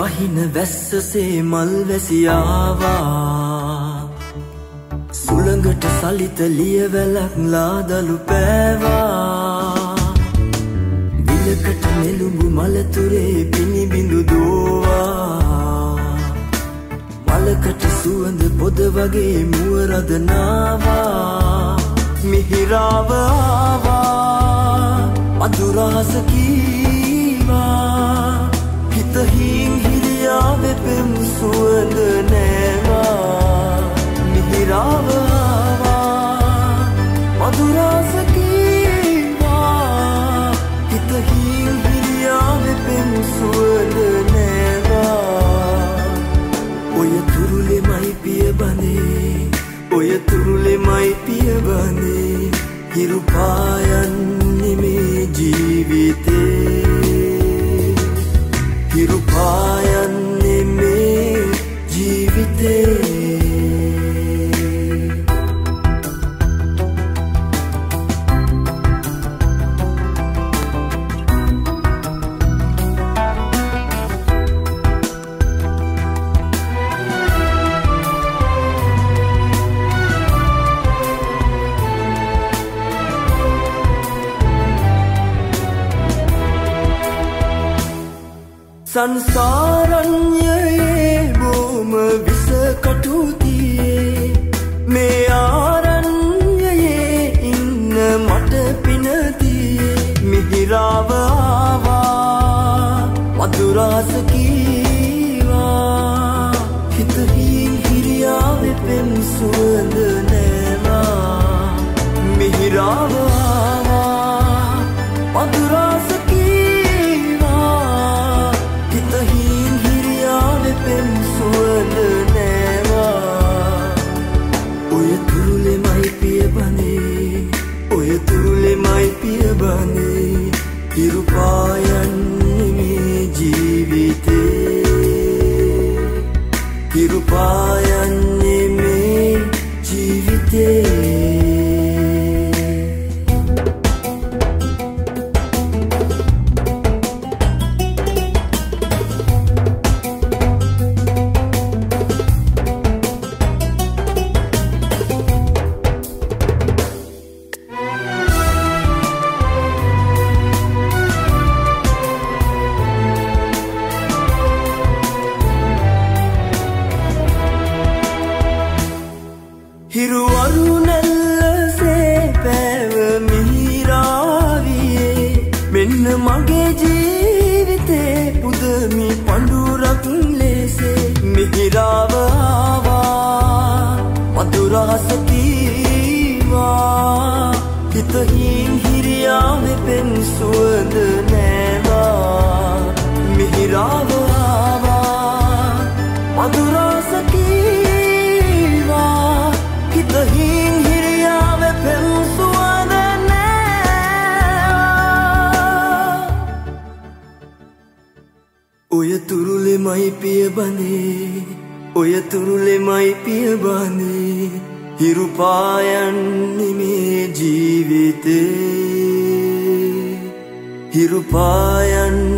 වහින වැස්සසේ මල් වැසියාවා සුළඟට සලිත ලියවැලක් ලාදලු පෑවා විලකට නෙළුඹු මලතුරේ පිනිබිඳු දෝවා මලකට සුවඳ පොද වගේ මුව රදනාවා මිහිරාව ආවා මధుරාස කීවා හිතහින් හිරියාවෙ පෙම් සුවඳ නෑවා මිහිරාව ආවා මధుරාස කීවා හිතහින් හිරියාවෙ පෙම් සුවඳ නෑවා ඔය තුරුලෙමයි පිය බඳේ ඔය තුරුලෙමයි පිය බඳේ හිරු පායන්නේ මේ ජීවිතේ හිරු පායන්නේ මේ ජීවිතේ සංසාරඤ්ඤයේ බොම විස කටුතියේ මේ ආරඤ්ඤයේ ඉන්න මට පිනතියේ මිහිරාව ආවා මధుරාස කීවා හිතහින් හිරියාවෙ පෙම් සුවඳ නෑවා මිහිරාව ආවා මధుරාස පෙම් සුවඳ නෑවා ඔය තුරුලෙමයි පිය බඳේ ඔය තුරුලෙමයි පිය බඳේ හිරු පායන්නේ මේ ජීවිතේ හිරු පායන්නේ මේ ජීවිතේ මගේ ජීවිතේ පුදමි පඳුරක් ලෙසේ මිහිරාව ආවා මధుරාස කීවා හිතහින් හිරියාවෙ පෙම් සුවඳ නෑවා මිහිරාව ආවා මధుරාස කීවා හිතහින් හිරියාවෙ පෙම් සුවඳ ඔය තුරුලෙමයි පිය බඳේ ඔය තුරුලෙමයි පිය බඳේ හිරු පායන්නේ මේ ජීවිතේ හිරු පායන්නේ